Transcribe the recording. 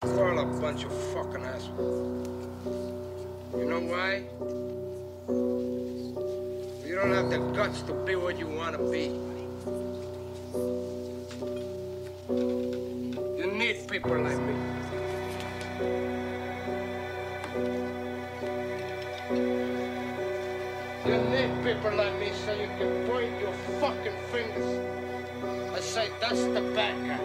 We're all a bunch of fucking assholes. You know why? You don't have the guts to be what you want to be. You need people like me. You need people like me so you can point your fucking fingers and say, that's the bad guy.